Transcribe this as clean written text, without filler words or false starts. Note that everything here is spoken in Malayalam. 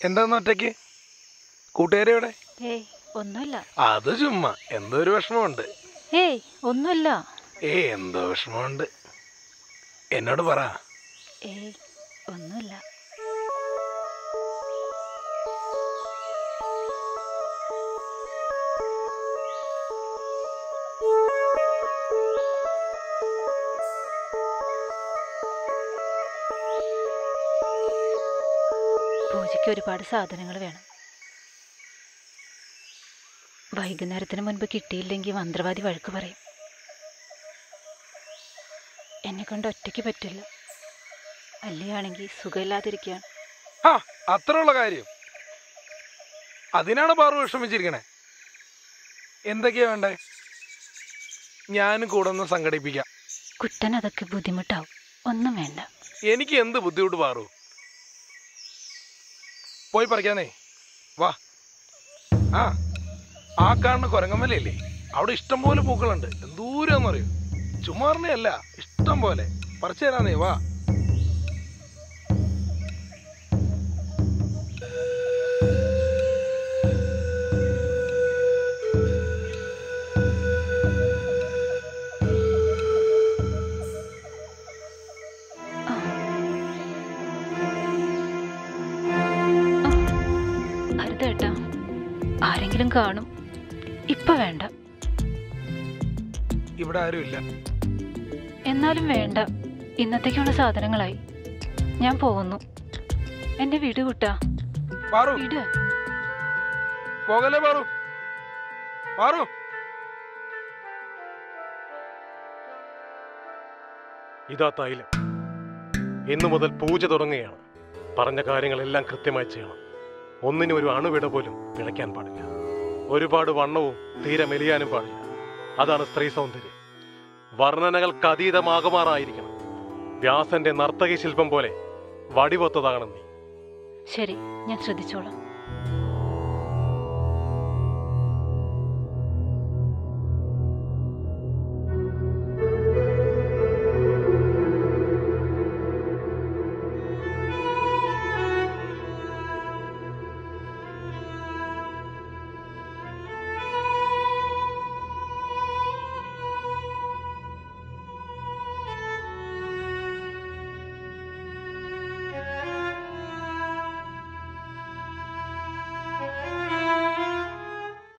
എന്താന്ന് ഒറ്റയ്ക്ക്? കൂട്ടുകാരെവിടെ? ഏയ് ഒന്നുമില്ല. അത് ചുമ്മാ എന്തോ ഒരു വിഷമമുണ്ട്. ഏയ് ഒന്നുമില്ല. എന്തോ വിഷമമുണ്ട്, എന്നോട് പറ. ഏയ് ഒന്നുമില്ല. പൂജയ്ക്ക് ഒരുപാട് സാധനങ്ങൾ വേണം. വൈകുന്നേരത്തിന് മുൻപ് കിട്ടിയില്ലെങ്കിൽ മന്ത്രവാദി വഴക്ക് പറയും. എന്നെ കൊണ്ട് ഒറ്റയ്ക്ക് പറ്റില്ല. അല്ലയാണെങ്കിൽ സുഖമില്ലാതിരിക്കുകയാണ്. അത്രയുള്ള കാര്യം അതിനാണ് പാറു വിഷമിച്ചിരിക്കണേ. എന്തൊക്കെയാ വേണ്ടേ? ഞാനും കൂടെ ഒന്ന് സംഘടിപ്പിക്കാം. കുട്ടൻ അതൊക്കെ ബുദ്ധിമുട്ടാവും. ഒന്നും വേണ്ട. എനിക്ക് എന്ത് ബുദ്ധിമുട്ട് പാറു? പോയി പറിക്കാനേ വാ. ആ കാണുന്ന കുരങ്ങമലയില്ലേ, അവിടെ ഇഷ്ടം പോലെ പൂക്കളുണ്ട്. എന്തൂരാന്നറിയോ? ചുമ്മാറിനെയല്ല, ഇഷ്ടം പോലെ. പറിച്ചു തരാന്നേ, വാ. അരുതേട്ടാ, ആരെങ്കിലും കാണും. ഇപ്പൊ വേണ്ട. ഇവിടെ ആരുമില്ല. എന്നാലും വേണ്ട. ഇന്നത്തേക്കുള്ള സാധനങ്ങളായി. ഞാൻ പോകുന്നു. എന്നെ വിട് കുട്ടാ, വിട്. പോകല്ലേ പാറു, പാറു. ഇതാ തൈലം. ഇന്നു മുതൽ പൂജ തുടങ്ങുകയാണ്. പറഞ്ഞ കാര്യങ്ങളെല്ലാം കൃത്യമായി ചെയ്യണം. ഒന്നിനും ഒരു അണുവിട പോലും പിഴയ്ക്കാൻ പാടില്ല. ഒരുപാട് വണ്ണവും തീരെ മെലിയാനും പാടില്ല. അതാണ് സ്ത്രീ സൗന്ദര്യം. വർണ്ണനകൾക്ക് അതീതമാകുമാറായിരിക്കണം. വ്യാസന്റെ നർത്തകി ശില്പം പോലെ വടിവൊത്തതാകണം നീ. ശരി, ഞാൻ ശ്രദ്ധിച്ചോളാം.